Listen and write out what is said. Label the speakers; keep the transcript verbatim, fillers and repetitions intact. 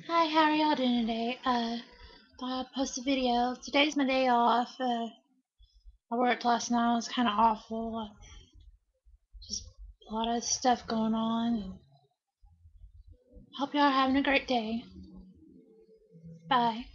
Speaker 1: Hi, how are y'all doing today? Uh, thought I'd post a video. Today's my day off. Uh, I worked last night. It was kind of awful. Uh, Just a lot of stuff going on. And hope y'all are having a great day. Bye.